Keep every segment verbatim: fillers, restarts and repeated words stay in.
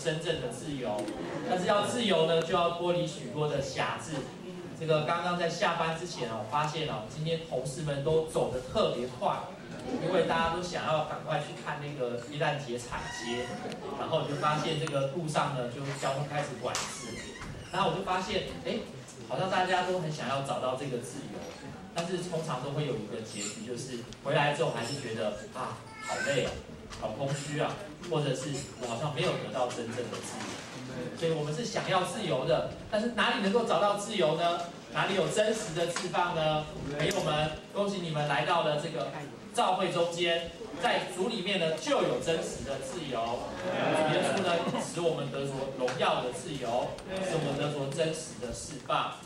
真正的自由。但是要自由呢，就要脱离许多的辖制。这个刚刚在下班之前哦，发现哦，今天同事们都走得特别快，因为大家都想要赶快去看那个耶诞节彩街，然后你就发现这个路上呢，就交通开始管制。然后我就发现，哎，好像大家都很想要找到这个自由，但是通常都会有一个结局，就是回来之后还是觉得啊，好累啊，好空虚啊，或者是我好像没有得到真正的自由。所以我们是想要自由的，但是哪里能够找到自由呢？哪里有真实的释放呢？朋友们，恭喜你们来到了这个教会中间，在主里面呢就有真实的自由。主耶稣呢，使我们得着荣耀的自由，使我们得着真实的释放。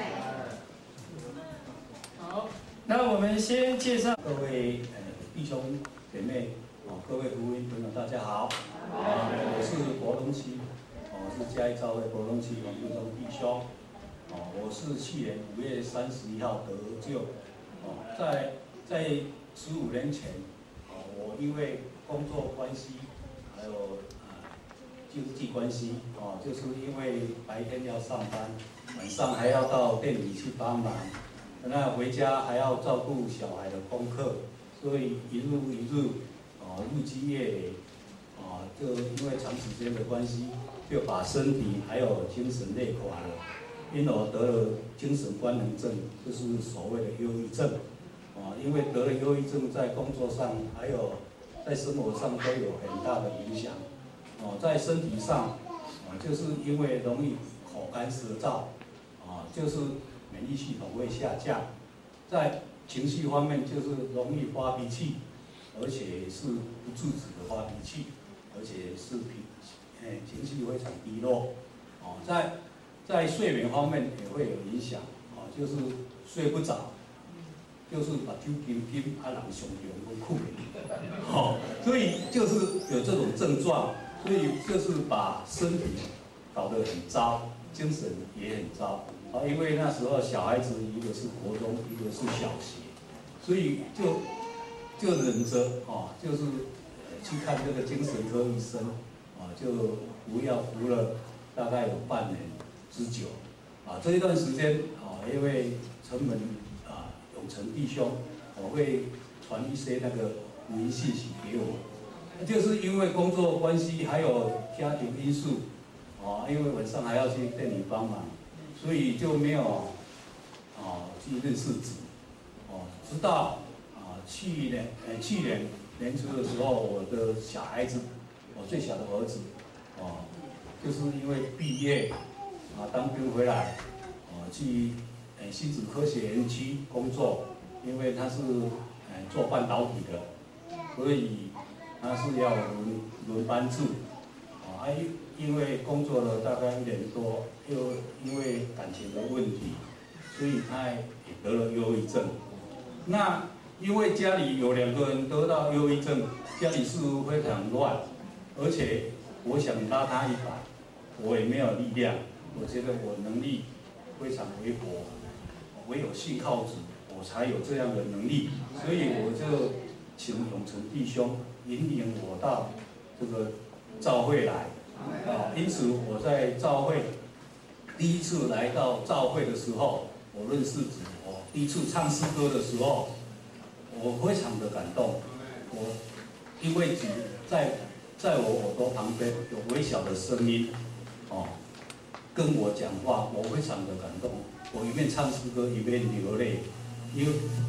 好，那我们先介绍各位呃弟兄姐妹哦，各位福音朋友，大家好。啊，我是国东区。我是嘉义教会国东区王玉忠弟兄，哦，我是去年五月三十一号得救，哦，在在十五年前，哦，我因为工作关系，还有啊经济关系，哦，就是因为白天要上班，晚上还要到店里去帮忙，那回家还要照顾小孩的功课，所以一日一日，哦，日积月累。啊，就因为长时间的关系，就把身体还有精神累垮了，因而得了精神官能症，就是所谓的忧郁症。啊，因为得了忧郁症，在工作上还有在生活上都有很大的影响。哦，在身体上，啊，就是因为容易口干舌燥，啊，就是免疫系统会下降。在情绪方面，就是容易发脾气，而且是不自主的发脾气。而且是脾，诶，情绪非常低落，哦，在在睡眠方面也会有影响，哦，就是睡不着，就是把酒金金啊，人上中会困，哦，所以就是有这种症状，所以就是把身体搞得很糟，精神也很糟，啊，因为那时候小孩子一个是国中，一个是小学，所以就就忍着，哦，就是。去看这个精神科医生，啊，就服药服了大概有半年之久，啊，这一段时间啊，因为城门啊永成弟兄，我会传一些那个福音信息给我，就是因为工作关系还有家庭因素，啊，因为晚上还要去店里帮忙，所以就没有啊去认识主，哦，直到啊去年呃去年。年初的时候，我的小孩子，我最小的儿子，哦，就是因为毕业啊当兵回来，哦去呃新竹科学园区工作，因为他是呃做半导体的，所以他是要轮轮班制，啊，因为工作了大概一年多，又因为感情的问题，所以他也得了忧郁症，那。因为家里有两个人得到忧郁症，家里事务非常乱，而且我想拉他一把，我也没有力量。我觉得我能力非常微薄，唯有信靠主，我才有这样的能力。所以我就请永成弟兄引领我到这个教会来啊。因此我在教会第一次来到教会的时候，我认识主，我第一次唱诗歌的时候。我非常的感动，我因为主在在我耳朵旁边有微小的声音，哦，跟我讲话，我非常的感动。我一面唱诗歌一面流泪，因为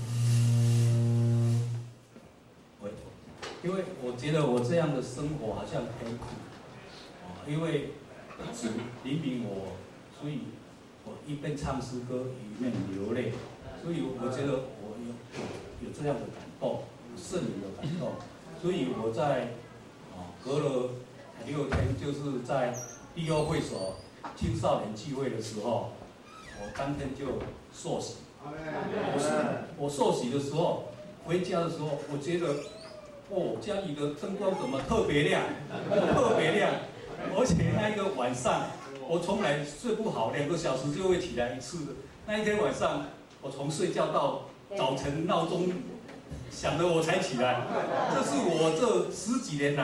我因为我觉得我这样的生活好像很苦，啊，因为主怜悯我，所以我一边唱诗歌一面流泪，所以我觉得我有。有这样的感动，圣灵的感动，所以我在啊隔了六天，就是在第二会所青少年聚会的时候，我当天就受洗。我是我受洗的时候，回家的时候，我觉得哦家里的灯光怎么特别亮，特别亮，而且那一个晚上我从来睡不好，两个小时就会起来一次。那一天晚上，我从睡觉到早晨闹钟响了我才起来，这是我这十几年来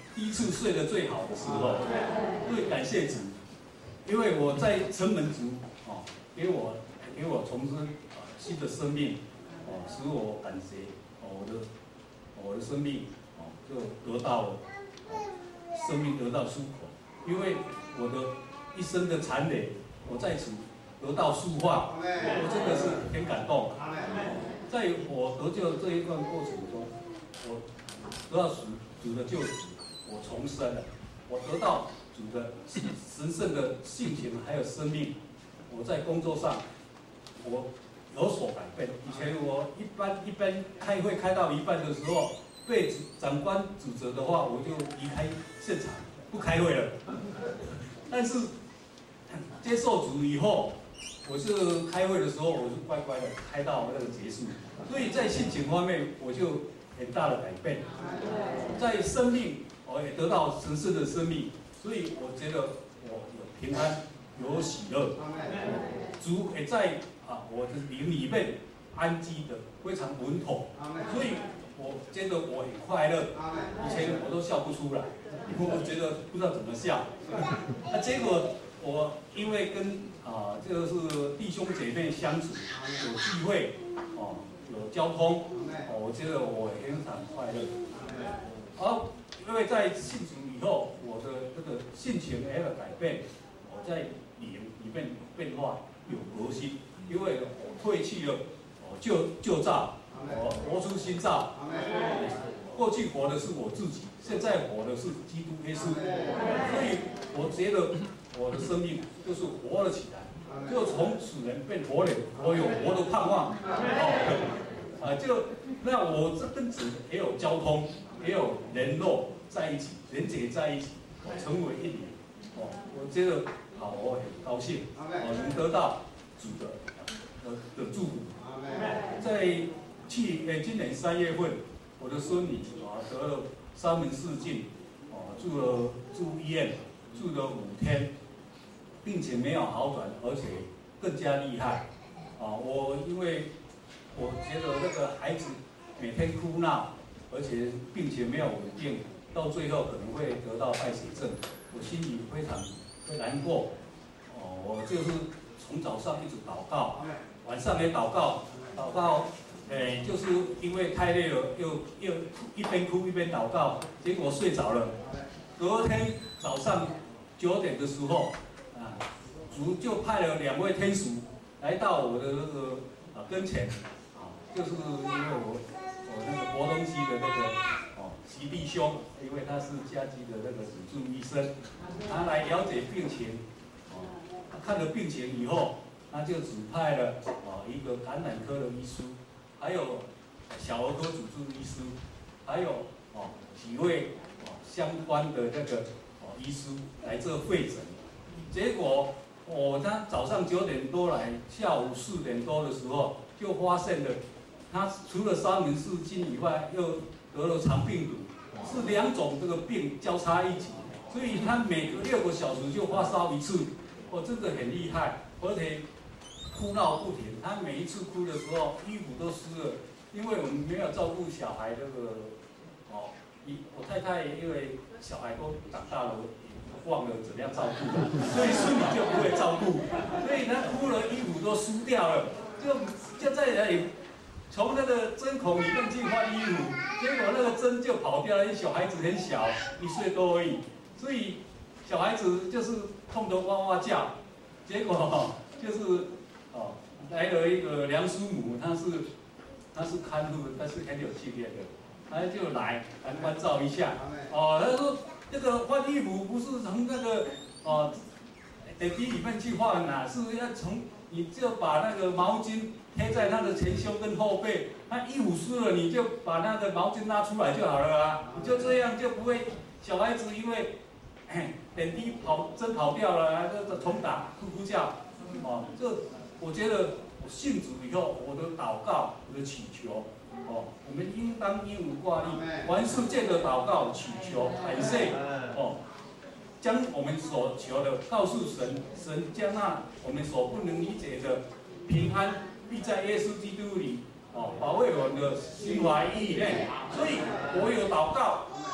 第一次睡得最好的时候，对，感谢主，因为我在城门族哦，给我给我重生啊新的生命哦，使我感觉哦我的我的生命哦就得到了哦生命得到出口，因为我的一生的残累，我在此得到释放，我真的是很感动。在我得救这一段过程中，我得到主主的救赎，我重生了，我得到主的神圣的性情还有生命。我在工作上，我有所改变。以前我一般一般开会开到一半的时候，被长官指责的话，我就离开现场，不开会了。但是接受主以后，我是开会的时候，我是乖乖的开到那个结束。所以在性情方面，我就很大的改变。在生命，我也得到神圣的生命，所以我觉得我有平安，有喜乐。主也在啊我的灵里面安居的非常稳妥，所以我觉得我很快乐。以前我都笑不出来，因为我觉得不知道怎么笑。那结果我因为跟啊这个是弟兄姐妹相处，有聚会哦，有交通哦，我觉得我非常快乐。好，因为在信主以后，我的这个性情也有改变，我在灵里面有变化，有革新，因为我褪去了哦旧旧造，我活出新造。过去活的是我自己，现在活的是基督耶稣，所以我觉得我的生命就是活了起来，就从死人变活人，我有活的盼望。哦，啊，就那我这跟主也有交通，也有联络在一起，连结在一起，哦，成为一体。哦，我觉得好，我很高兴，我能得到主的的的祝福。在去呃今年三月份，我的孙女啊得了沙门氏菌，哦住了住医院，住了五天，并且没有好转，而且更加厉害。啊，我因为我觉得那个孩子每天哭闹，而且并且没有稳定，到最后可能会得到败血症，我心里非常会难过。哦，我就是从早上一直祷告，晚上也祷告，祷告。哎，就是因为太累了，又又一边哭一边祷告，结果睡着了。隔天早上九点的时候，啊，主就派了两位天使来到我的那个啊跟前，啊，就是因为我我那个国东西的那个哦习弟兄，因为他是家居的那个主治医生，他来了解病情，哦，他看了病情以后，他就指派了啊一个感染科的医师。还有小儿科主治医师，还有哦几位哦相关的那个哦医师来这会诊。结果我他早上九点多来，下午四点多的时候就发现了，他除了沙门氏菌以外，又得了肠病毒，是两种这个病交叉一起，所以他每隔六个小时就发烧一次，哦，真的很厉害，而且哭闹不停，他每一次哭的时候，衣服都湿了，因为我们没有照顾小孩这个，哦，我太太因为小孩都长大了，忘了怎么样照顾了，所以孙女就不会照顾，所以他哭了，衣服都湿掉了，就就在那里从那个针孔里面去换衣服，结果那个针就跑掉了，因为小孩子很小，一岁多而已，所以小孩子就是痛得哇哇叫，结果就是。哦，来了一个梁叔母，她是她是看护，她是很有经验的，她就来来关照一下。哦，她说这个换衣服不是从那个哦点滴里面去换呐、啊，是要从你就把那个毛巾贴在他的前胸跟后背，那衣服湿了你就把那个毛巾拉出来就好了啊，你就这样就不会小孩子因为点滴跑针跑掉了，还这重打咕咕叫，哦这。我觉得我信主以后，我的祷告，我的祈求，哦，我们应当一无挂虑，凡事借着祷告、祈求、感谢，哦，将我们所求的告诉神，神将那我们所不能理解的平安，必在耶稣基督里，哦，保卫我们的心怀意念。所以我有祷告，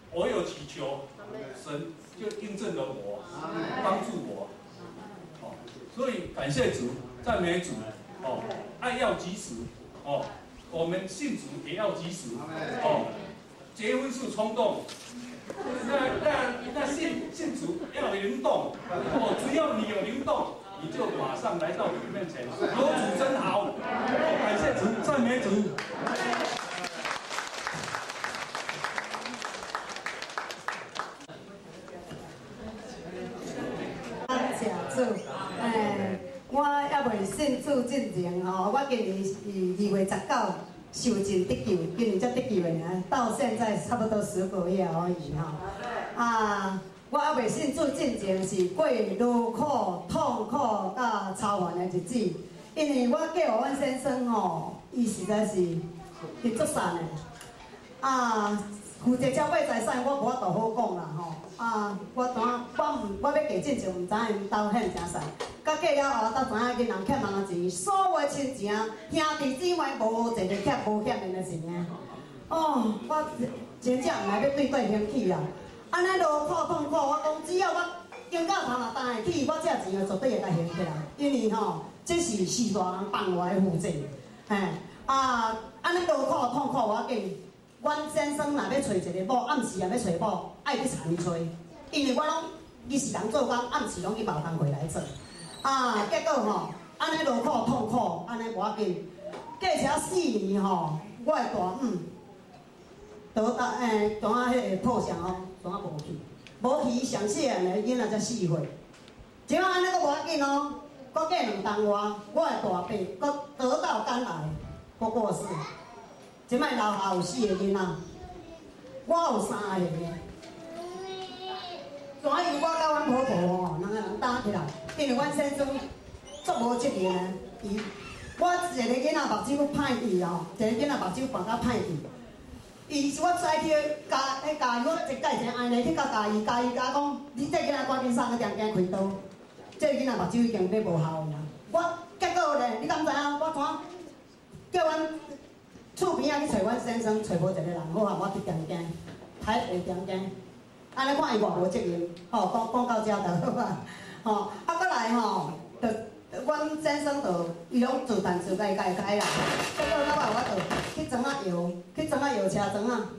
我有祈求，神就印证了我，帮助我。哦，所以感谢主，赞美主。哦，爱要及时。哦，我们信主也要及时。哦，结婚是冲动，那那那信信主要灵动。哦，只要你有灵动，你就马上来到主面前，有主真好。哦，感谢主，赞美主。 诶，我还未信主进前吼，我今年是二月十九受尽得救，今年才得救的呢，到现在差不多十个月而已吼。啊，我还未信主进前是过劳苦、痛苦甲操烦的日子，因为我嫁予阮先生吼，伊实在是是足善的，啊。负责照买财产，我无法度好讲啦吼。啊，我当我毋我要嫁进前，毋知影因兜现真善。甲嫁了后，才知影囡仔欠人钱，所有亲情、兄弟姊妹无一个欠无欠因的钱啊。哦，我真正毋来要对对生气啦。安尼劳苦痛苦，我讲只要我经到头若担会起，我这钱就绝对会甲还起来。因为吼，这是四大人放我的负责。嘿，啊，安尼劳苦痛苦，我紧。阮先生若要找一个某，暗时也要找某，爱去田里找，因为我拢日时人做工，暗时拢去茅工回来做。啊，结果吼，安尼劳苦痛苦，安尼无要紧。过车四年吼，我的大姆倒大诶，怎啊迄个破相哦，怎啊无去？无去，上细汉的囡仔才四岁。即摆安尼阁无要紧哦，阁过两冬外，我的大伯阁得到肝癌，阁过世。即摆楼下有四个囡仔，我有三个个。怎样我甲阮婆婆吼，两个人打起来，因为阮先生足无责任的，伊我一个囡仔目睭歹去哦，一个囡仔目睭拔到歹去。伊是我再去教迄教伊，我一介绍安尼去教教伊，教伊甲讲，你这囡仔赶紧送去店家开刀，这囡仔目睭已经要无效啦。我结果咧，你敢知影？我怎叫阮？厝边仔去找阮先生，找无一个人好啊！我去店家，台北店家，安尼看伊偌无责任，吼，讲讲到遮就好啊，吼，啊，过来吼，就阮先生就伊拢自弹自家家开啦，结果到后我就去装啊药，去装啊药车装啊，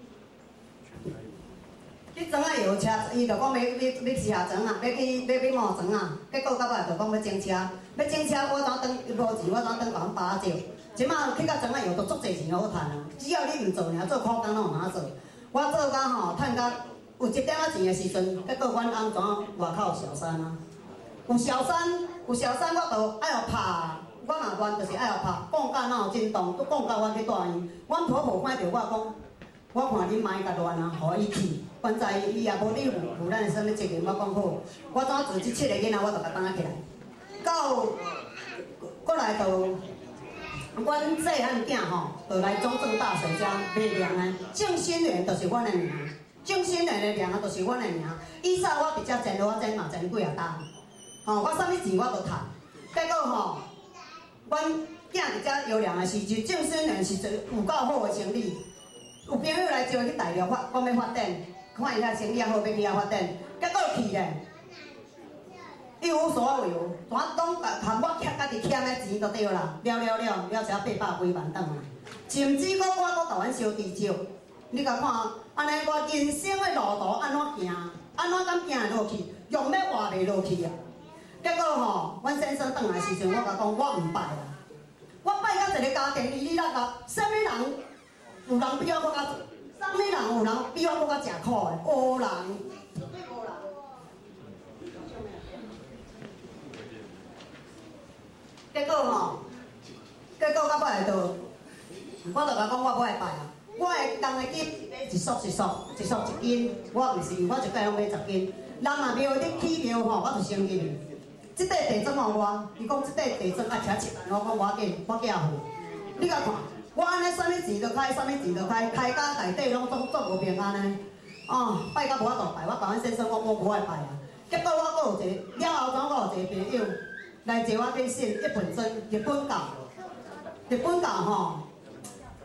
去装啊药车，伊就讲要要要试下装啊，要去要要冒装啊，结果到尾就讲要整车，要整车我当当无钱，我当当讲八折。即马去到装啊药都足侪钱好趁啊！只要你毋做尔，做苦工拢有通做。我做到吼，趁到有一点仔钱的时阵，结果阮翁怎外口有小三啊？有小三，有小三，我就爱互拍。我若愿就是爱互拍，讲到哪有震动，都讲到我去大医。阮婆婆看到我讲，我看恁妈伊甲乱啊，互伊去。原在伊也无你负负咱的什物责任，我讲好，我怎做即七个囡仔，我就甲担起来。到过来就。阮细汉囝吼，就来中正大水遮买粮的，郑新元就是阮的名，郑新元的粮啊，就是阮的名。以前我伫遮种我种嘛种几啊担，吼，我啥物钱我都趁。结果吼，阮囝伫遮摇粮的时阵，郑新元是一有够好的生意，有朋友来招伊去大陆发，讲要发展，看伊遐生意好，要去遐发展，结果去咧。一无所有，全拢含我欠家己欠的钱就对啦，了了了，了才八百几万等来。甚至我我搁甲阮烧地少，你甲看，安尼我人生的路途安怎行？安怎敢行落去？用要活袂落去啊！结果吼，阮先生转来时阵，我甲讲，我毋拜啦。我拜到一个家庭里，你那个什么人有人比我搁较，什么人有人比我搁较食苦的？无人，绝对无人。结果吼，结果到尾就，我就甲讲我不爱拜啊。我的工的金一束一束，一束一斤，我毋是，我一摆拢买十斤。人若庙你起庙吼，我就先入去。即块地砖互我，伊讲即块地砖爱徛七万，我讲我紧，我寄付。你甲看，我安尼啥物钱都开，啥物钱都开，开甲内底拢足足无平安呢。哦，拜到无法度拜，我甲阮先生我我无爱拜啊。结果我阁有一个，了后怎我有一个朋友。来坐我去信一本真日本教，日本教吼，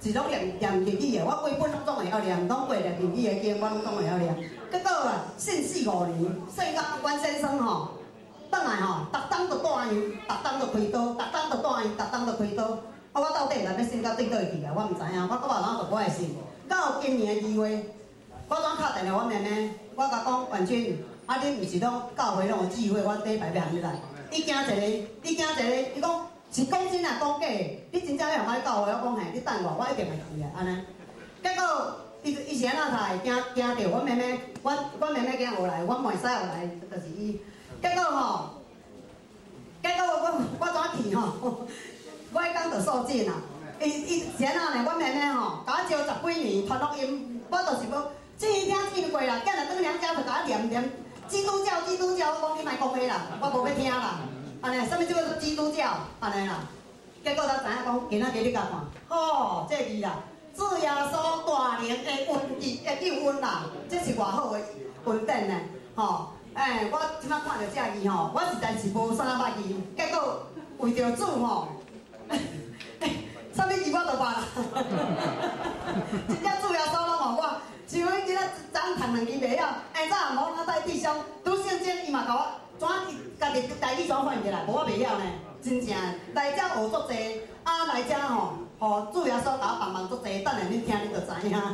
是拢念念日语的，我规本拢总会晓念，拢过念日语的经，我拢总会晓念。结果啊，信四五年，所以讲阮先生吼，转来吼，逐冬都带伊，逐冬都开刀，逐冬都带伊，逐冬都开刀。啊，我到底来要信到对倒去啊？我毋知影，我搁无啷个我会信。到今年的二月，我怎敲电话阮妹妹，我甲讲婉君，啊你毋是拢教会拢有聚会，我礼拜要喊你来。你惊一个，你惊一个，伊讲是讲真啊讲假的，你真正要向我教会，我讲嘿，你等我，我一定会去的，安尼。结果伊伊是安怎才会惊惊着阮妹妹，阮阮妹妹惊有来，阮袂使有来，就是伊。结果吼，结果我我怎去吼？我迄工就受尽啦。伊伊是安怎呢？阮妹妹吼，甲我招十几年传福音，我就是要听听听过啦，今日转娘家就甲我念念基督教基督教，我讲你莫讲迄啦，我无要听啦。安尼，啥物叫做基督教？安尼啦。结果才知影讲，今仔日你甲看，吼，这字啦，主耶稣大能的恩义的救恩啦，这是偌好的恩典呢，吼。哎，我即摆看到这字吼，我实在是无啥捌字，结果为着主吼。啥物字我都捌啦，真正主耶稣拢问我，像迄今仔早读两支袂晓，下早无哪带弟兄拄圣经，伊嘛甲我怎家己台语怎翻译来，无我袂晓呢，真正来遮学足济，啊来遮吼，互主耶稣甲我帮忙足济，等下恁听恁就知影。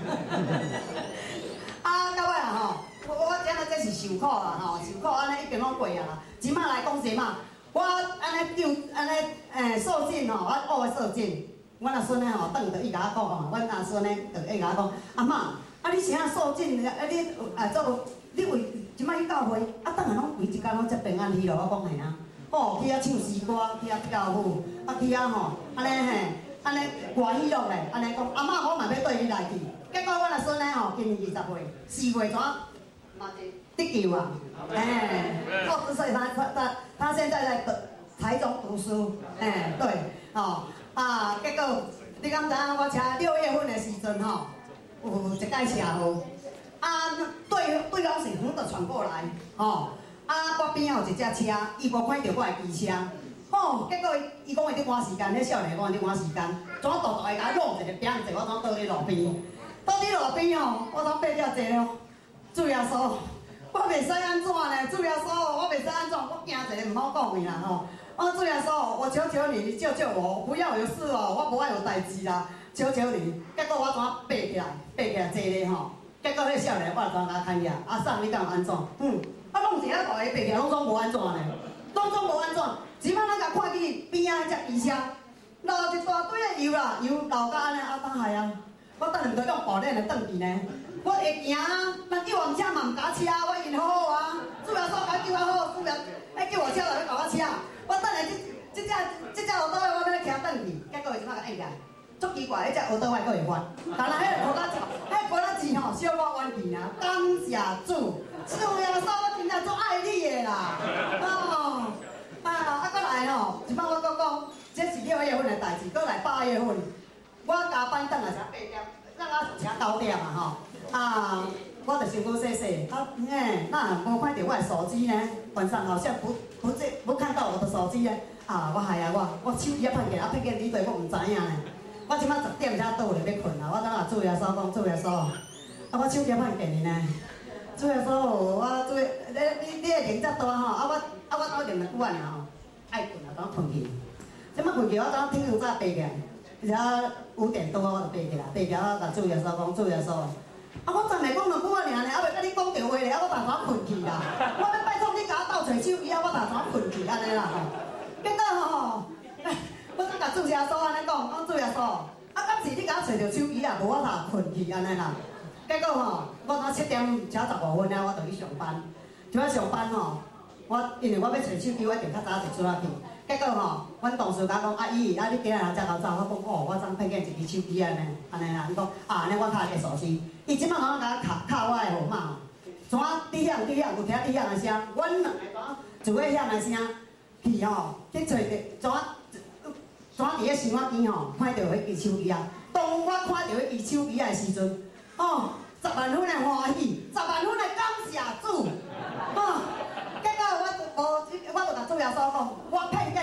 啊，到尾啊吼，我我今仔这是受苦啦吼，受苦安尼已经拢过啊啦，即摆来讲什么？我安尼救安尼诶受尽吼，我学受尽。阮阿孙咧吼，等着伊甲我讲吼，阮阿孙咧就伊甲我讲，阿嬷，啊你啥受尽？啊你啊做你为即摆去教会，啊等下拢规一工拢接平安去咯。我讲嘿啊，哦去遐唱诗歌，去遐跳舞，啊去遐吼，安尼嘿，安尼欢喜乐咧，安尼讲阿嬷我嘛要缀你来去。结果阮阿孙咧吼，今年二十岁，四月怎嘛是得救啊？哎，哦，所以他他他他现在在台中读书，哎对，哦。啊，结果你敢知影？我车六月份的时阵吼，有一架车祸，啊对对方是远就传过来，吼，啊我边仔有一只车，伊无看到我的机车，吼，结果伊讲伊伫赶时间，迄少年讲伫赶时间，怎大大个甲我弄一个饼子，我怎倒伫路边，倒伫路边吼，我怎爬了坐了，主耶稣，我袂使安怎呢？主耶稣，我袂使安怎？我惊一个毋好讲伊啦吼。哦，主耶稣，我求求你，你救救我，不要有事哦，我不爱有代志啦，求求你。结果我怎爬起来，爬起来坐咧吼，结果迄少年我就怎甲看伊啊，阿送你敢有安怎？嗯，啊，拢一下大个爬起来，拢总无安怎呢？拢总无安怎？即摆咱甲看去边仔迄只机车，落一大堆的油啦，油流甲安尼啊，当害啊！我等下毋着用步链来转去呢。我会行啊，咱救援车嘛毋甲车，我运好好啊。主耶稣甲救我好，主耶，迄救援车来甲我车。我等下，即即只即只学倒的，我要来骑转去，结果伊即摆甲按起来，足奇怪，迄只学倒的佫会翻，但是迄个拖拉机，迄个拖拉机吼，小我弯去啊，感谢主，主耶稣，我真正足爱你的啦，哦，啊啊，佫来吼，即摆我佫讲，这是六月份的代志，佫来八月份，我加班等下才八点，咱啊请九点啊吼，啊。我就想讲洗洗，啊，哎，那无看到我的手机呢？晚上好像不不这不看到我的手机呢？啊，我系啊，我我手机也拍起，啊拍起你对我唔知影呢。我即摆十点才倒咧要困啊，我等下主耶稣讲主耶稣，啊我手机拍起呢。主耶稣，我主你你你的名遮大吼，啊我啊我倒连两久啊吼，爱困啊，当困去。即摆困去，我当天有早爬起来，而且五点多我就爬起来，爬起来我甲主耶稣讲主耶稣。啊！我昨暝讲两句仔尔呢，还袂甲你讲着话咧，啊！我打算困去啦。我要拜托你甲我斗找手机啊！我打算困去安尼啦吼。结果吼，我怎甲主耶稣安尼讲？讲主耶稣，啊！敢是你甲我找着手机啊？无我打困去安尼啦。结果吼，我当七点才十五分啊，我就去上班。就要上班吼，我因为我要找手机，我一定较早就出来去。结果吼，阮同事甲我讲，啊姨，啊你今日才头走，我讲哦，我昨拍见一支手机安尼，安尼啦。伊讲啊，安尼我敲你的手机。伊即摆拢甲我敲敲我的号码，怎滴响滴响，有听滴响的声，阮两个怎做伙响的声，去吼去找着怎怎伫咧洗碗机吼看到迄支手机啊。当我看到迄支手机的时阵，哦，十万分的欢喜，十万分的感谢主，哦，结果我无，我就甲主耶稣讲，我骗见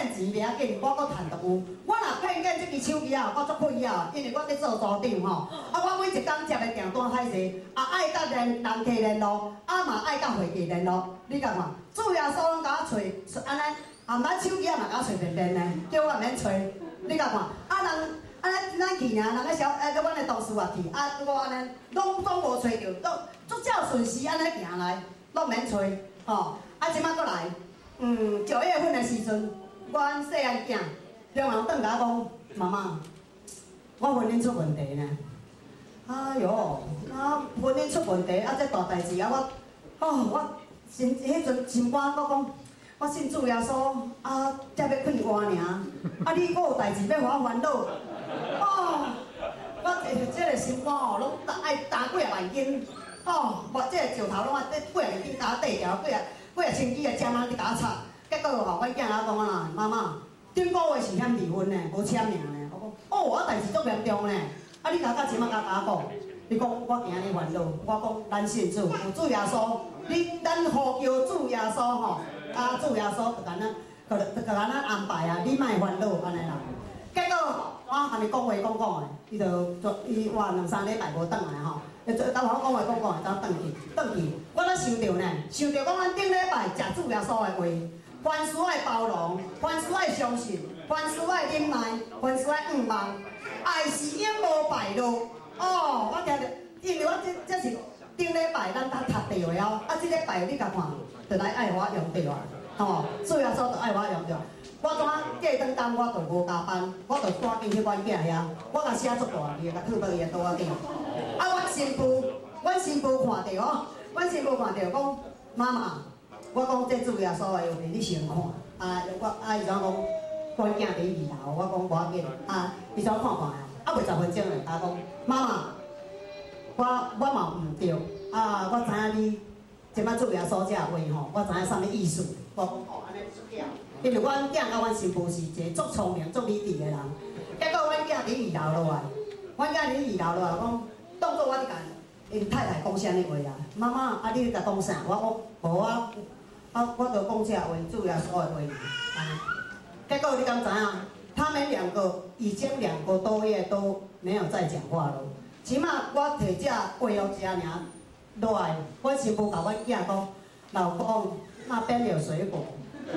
骗钱袂要紧，我搁趁着有。我若骗见即支手机啊，我足困扰，因为我咧做组长吼。啊，我每一工接的订单太济，啊爱甲人人客联络，啊嘛爱甲会计联络。你甲看，主要所拢甲我找，安尼含咱手机啊嘛甲我找便便的，叫我免找。你甲看，啊人。啊，咱去尔，人个小，啊，阮个同事也去，啊，我安尼，拢拢无找着，都足照顺时安尼行来，拢免找，吼。啊，即摆搁来，嗯，九月份的时阵，阮细汉囝中人转甲我讲，妈妈，我婚姻出问题呢。哎哟，啊，婚姻出问题，啊，这大代志啊，我，哦，我心迄阵心肝，我讲。我信主耶稣，啊，才要困我尔，啊，你搁有代志要互我烦恼，哦，我这这个心肝哦，拢爱打几啊万斤，哦，我这个石头拢啊，这几啊万斤甲我缀条，几啊几啊千几个针啊，伫甲我插，结果吼，阮囝仔讲啊，妈妈，顶个月是欠离婚呢，无签名呢，我讲，哦，我代志足严重呢，啊，你甲到即马甲甲我讲，你讲我惊你烦恼，我讲咱信主，有主耶稣，你咱呼求主耶稣吼。啊，主耶稣就安尼，就就就安尼安排啊，你莫烦恼安尼啦。结果我和你讲话讲讲的，伊就做伊哇两三礼拜无转来吼，伊就甲我讲话讲讲的，才转去转去。我咧想着呢，想着讲咱顶礼拜食主耶稣的话，凡事爱包容，凡事爱相信，凡事爱忍耐，凡事爱仰望，爱是永无败露。哦，我听着，因为我这这是顶礼拜咱他读着的哦，啊，这礼拜你甲看。就来爱我用着啊，吼！主要说就爱我用着。我怎过当当我就无加班，我就赶紧去阮囝遐，我甲写足大字，甲吐到伊个肚仔顶。啊，阮新妇，阮新妇看着哦，阮新妇看着讲，妈妈，我讲这主要所的话，你先看。啊，我啊，伊怎讲？阮囝伫二楼，我讲无要紧。啊，伊怎看看啊？啊，袂十分钟嘞，他讲，妈妈，我我嘛毋对，啊，我知影你。即摆主耶稣这话吼，我知影啥物意思。我讲哦，安尼出巧，因为阮囝甲阮新妇是一个足聪明、足理智的人。结果阮囝伫二楼落来，阮囝伫二楼落来讲，当作我伫甲因太太讲啥物话啊？妈妈，啊你甲讲啥？我讲无啊，啊我著讲这话，主耶稣的话。安尼，结果你敢知影？他们两个已经两个多月都没有再讲话了。起码我摕这话互食尔。落来，阮媳妇甲阮囝讲，老公那边有水果。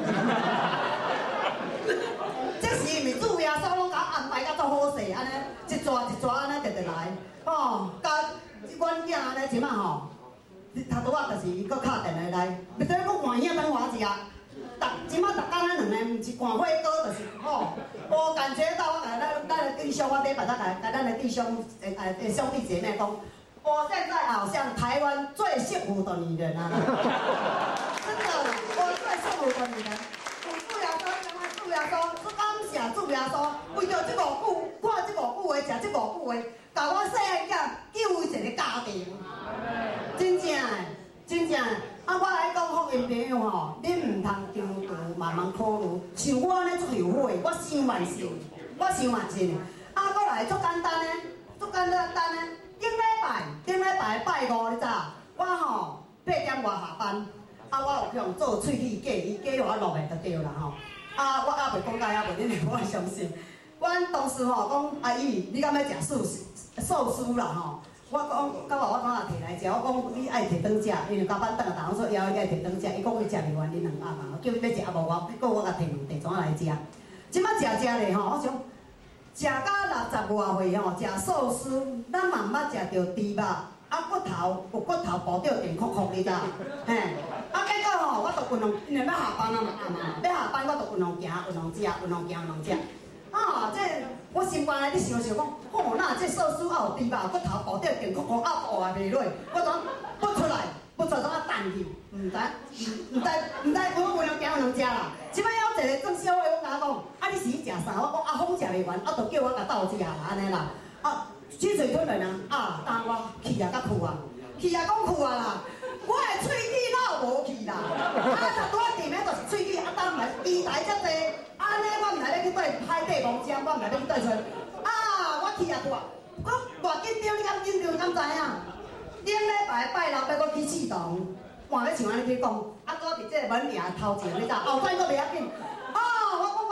这是毋是主耶稣拢甲我安排甲足好势，安尼一抓一抓安尼直直来，吼，甲阮囝安尼即马吼，头拄仔就是伊搁敲电话来，要做搁换遐等我食。逐即马逐工咱两个，毋是换火锅，就是吼，我感觉到我甲咱咱的弟兄，我礼拜咱甲甲咱的弟兄诶诶兄弟姐妹讲。我现在好像台湾最幸福的女人啊！真的，我最幸福的女人。有主耶稣，感谢主耶稣，感谢主耶稣，为着这五句，看这五句话，食这五句话，甲我细汉囝救一个家庭。真正的，真正的。啊，我来讲福音朋友吼，你唔通中途慢慢考虑，像我安尼足后悔，我想万信，我想万信。啊，过来足简单的，足简单单的。顶礼拜，顶礼拜拜五，你知？我吼八点外下班，啊，我有向做喙齿假，伊假我落来就对啦吼。啊，我还袂讲到遐袂，恁会我相信。阮同事吼讲，阿姨，你敢要食寿司寿司啦吼？我讲，到尾我怎啊摕来食？我讲你爱摕转食，因为加班等下打我说要你爱摕转食，伊讲伊食袂完，你两鸭嘛，叫伊要食啊无我，结果我甲摕两地怎啊来食？即摆食食咧吼，我想。食到六十外岁吼，食寿司，咱嘛毋捌食着猪肉，啊骨头有骨头包着甜酷酷，你知？嘿，啊结果吼，我着运动，因为要下班啊嘛，要下班我着运动行，运动食，运动行，运动食。啊，这我心肝内伫想想讲，吼，那这寿司啊有猪肉，骨头包着甜酷酷，啊糊也袂落，我怎不出来？不知怎啊弹去？毋知，毋知，毋知，我运动行，运动食啦。即摆还有一个做小的，我甲我讲，啊你是去食啥？我讲啊好食袂完，啊着叫我甲斗食啦，安尼啦。啊，嘴嘴吞来人啊，当我去啊，甲去啊，去啊讲去啊啦。我的喙齿哪有无去啦？啊，头拄仔地面就是喙齿，啊当来机台遮济，安尼我毋知咧去对海底公江，我毋知咧去对出。啊，我去啊去啊，我偌紧张，你敢紧张？敢知影？顶礼拜拜六要搁去市场，换要像安尼去讲，啊，搁伫这个门牙头前，你知？后摆搁袂要紧。哦，我讲我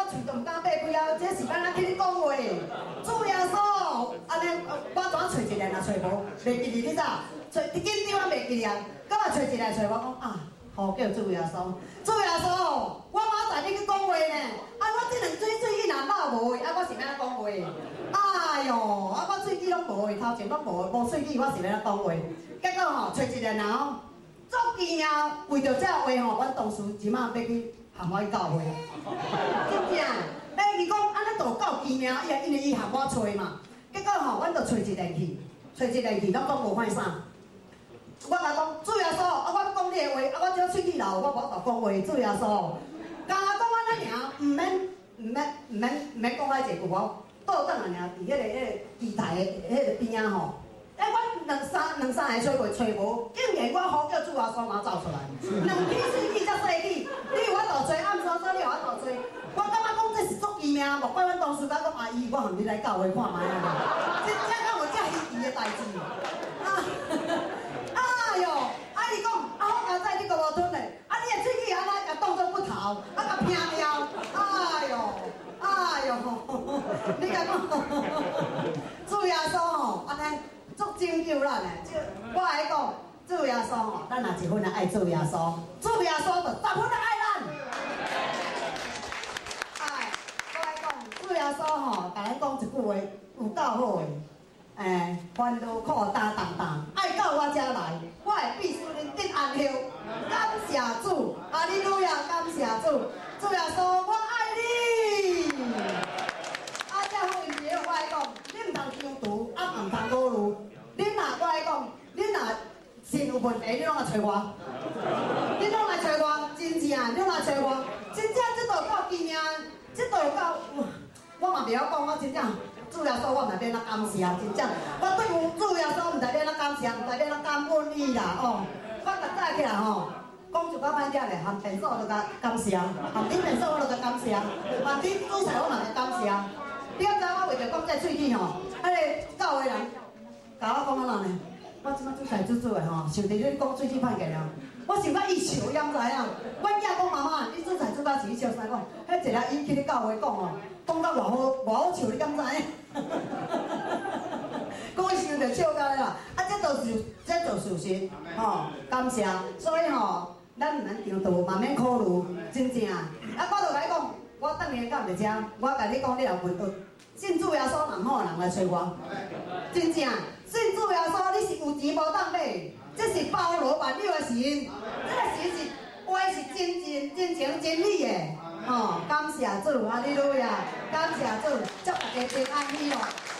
喙都唔敢擘开啊！这是咱哪去你讲话？主耶稣，安尼我怎找一个若找无，袂记哩你知？找伫紧张啊袂记哩啊！搁嘛找一个找我讲啊，呼叫主耶稣，主耶稣，我马仔你去讲话呢？啊，我这两水水去若肉无啊，我是要安讲话？哎哟，啊我喙齿拢无诶，头前拢无无喙齿，我是要安讲话？结果吼，找一个人吼，足奇妙，为着这话吼，阮同事即马要去喊我去教会，真正。哎，伊讲安尼都够奇妙，伊因为伊喊我找嘛。结果吼，阮就找一个去，找一个去，拢讲无犯啥。我甲讲主耶稣，啊我讲你诶话，啊我只喙齿老，我无法讲话，主耶稣。刚刚讲安尼尔，毋免毋免毋免毋免讲遐济句哦。倒转来尔，伫迄个迄个机台诶迄个边仔吼。哎，我两三两三个找袂找无，竟然我呼叫主耶稣嘛走出来，两支喙齿才细齿，你有法度做，暗搓搓你有法度做。我感觉讲这是足奇妙，莫怪阮同事甲讲阿姨，我含你来教会看卖啊！真正敢有遮稀奇的代志。啊，哎哟，啊伊讲，啊好佳仔你个无吞嘞，啊你的喙齿安尼甲当作骨头，啊甲拼掉，哎哟，哎哟，你甲讲，主耶稣吼，安尼。足拯救咱诶！即我爱讲，主耶稣吼，咱若一分爱主耶稣，主耶稣就十分爱咱。哎，我爱讲，主耶稣吼，甲咱讲一句话，有够好诶。诶，烦恼苦担重担，爱到我遮来，我会必使恁得安息。感谢主，哈利路亚！感谢主，主耶稣，我爱你。啊，遮好运气，我爱讲，你毋通伤毒，啊毋通裸露。恁若我爱讲，恁若心有问题，你拢来找我，你拢来找我，真正，你拢来找我，真正这道够奇妙，这道够，我嘛袂晓讲，我真正主耶稣，我嘛免哪感谢，真正，我对有主耶稣，毋知免哪感谢，毋知免哪感恩伊啦，哦，我逐早起来吼，讲一寡歹听咧，含便所就甲感谢，含顶便所我就甲感谢，含顶煮菜我嘛甲感谢，你敢知我为着讲这喙齿吼，迄个教会人。甲我讲啊呢，我即摆煮菜煮煮的吼，想着你讲喙齿歹个了，我想到伊笑焉知影？阮囝讲妈妈，你煮菜煮到是伊笑啥讲？迄一日伊去咧教会讲哦，讲到偌好偌好笑，你敢知影？讲伊想着笑到啦，啊，这都是这都是事实，吼，感谢，所以吼，咱毋免长途，嘛免考虑，真正。啊，我就甲你讲，我等下到伫遮，我甲你讲，你若问到。信主耶稣人好人来找我，真正信主耶稣你是有钱无当买，这是包罗万有的神，这个神是话是真真真情真理的，吼、哦！感谢主，哈利路亚！感谢主，祝大家平安喜乐。